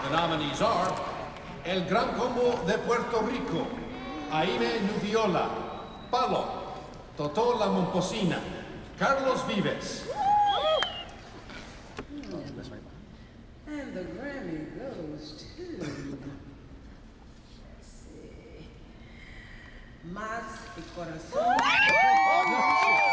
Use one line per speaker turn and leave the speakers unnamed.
The nominees are El Gran Combo de Puerto Rico, Jaime Nuviola, Palo, Totó la Momposina, Carlos Vives.
And the Grammy goes to... Let's see... Más y Corazón.